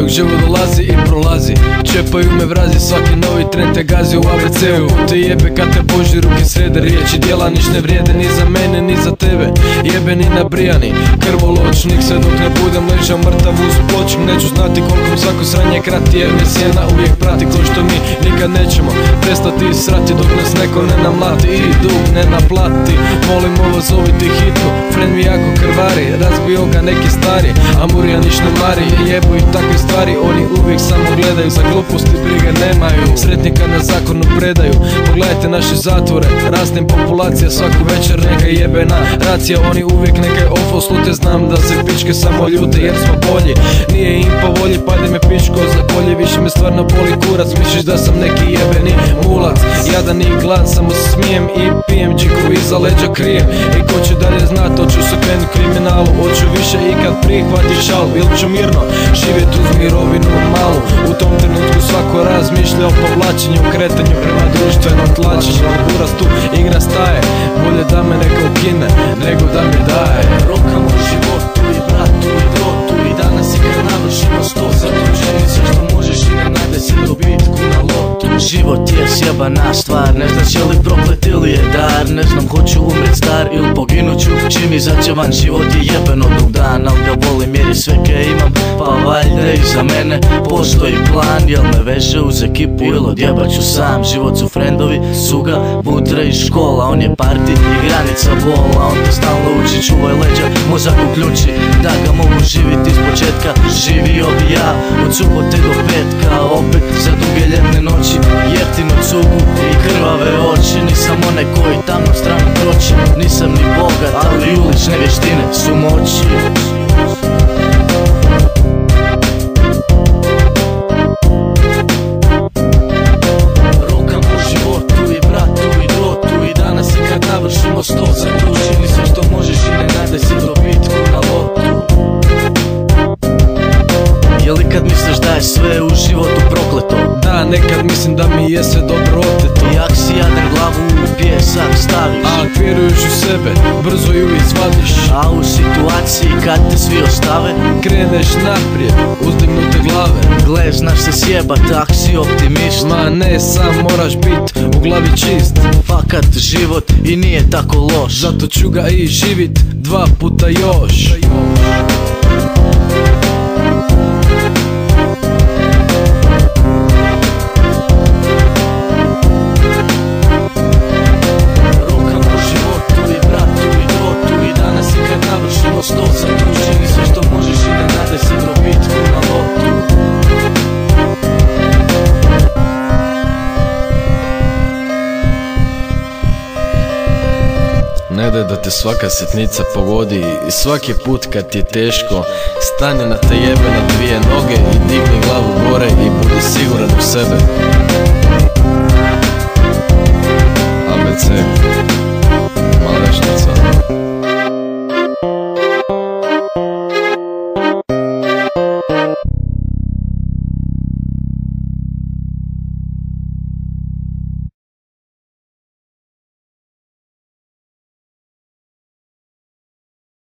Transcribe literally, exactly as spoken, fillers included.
dok život dolazi i prolazi. Čepaju me vrazi, svaki novi tren te gazi u A B C-u. Te jebe kad te Božje ruke srede, riječi djela niš ne vrijede ni za mene ni za tebe. Jebeni nabrijani, krvoločnik, sve dok ne budem ležao mrtav uz pločnik. Neću znati koliko svako sranje krati, jer me sjena uvijek prati. Ko što mi nikad nećemo prestati srati, dok nas neko ne namlati i dug ne naplati. Molim ovo zoviti hitno, friend mi jako krvari, razbio ga neki stari, a Murija niš ne mari. Jebu ih takve stvari, oni uvijek samo gledaju, za gluposti brige nemaju, sretnika na zakonu predaju. Pogledajte naše zatvore, rastim populacija, svaku večer neka jebena racija. Oni uvijek neke ofo slute, znam da se pičke samo ljute jer smo bolji. Nije im po volji, pade me pičko za kolje, više me stvarno boli kurac. Misliš da sam neki jebeni mulac, jadan i glad, samo se smijem i pijem, džiku iza leđa krijem. I ko će dalje znat, hoću se krenut kriminalu, hoću više i kad prihvati šal. Ili ću mirno živjet uz mirovinu malu, u tom trenutku svako razmišlja o povlačenju, kretanju prema društvenom tlačenju. Buras tu igra staje, bolje da me neko ukine nego da mi daje. Rokam u životu i bratu i drotu, i danas i kad navršimo sto, zaključeni sve što možeš i ne nade se dobitku na lotu. Život je sjebana stvar, ne znaš je li proklet ili je dar. Ne znam hoću umret star ili poginut ću, čim izađe van. Život je jeben od drug dan, al ga volim jer je sve kaj imam, pa valjda i za mene postoji plan. Jel me veže uz ekipu ili odjebat ću sam. Život su frendovi, suga, butre i škola. On je party i granica bola, on te stalno uči, čuvaj leđa, mozak uključi, da ga mogu živjeti iz početka. Živio bi ja od subote do petka, opet za duge ljetne noći, jeftinu cugu i krvave oči. Nisam onaj koji tamnom stranu kroči, nisam ni bogat, ali ulične vještine su moći. Rokam u životu i bratu i drotu, i danas i kad navršimo sto, zaključeni sve što možeš i ne nade se dobitku na lotu. Je li kad misliš da je sve u životu prokleto? Da, nekad mislim da mi je sve dobro oteto. I ak si jadan glavu u pijesak staviš, a ak vjeruješ u sebe, brzo ju izvadiš. A u situaciji kad te svi ostave, kreneš naprijed, uzdignute glave. gle, znaš se sjebat ak si optimist. Ma ne, sam moraš bit u glavi čist. Fakat život i nije tako loš, zato ću ga i živit dva puta još. zaključeni sve što možeš i ne nade se dobitku na lotu. Ne daj da te svaka sitnica pogodi i svaki put kad ti je teško, stani na te jebene dvije noge i digni glavu gore i budi siguran u sebe. A B C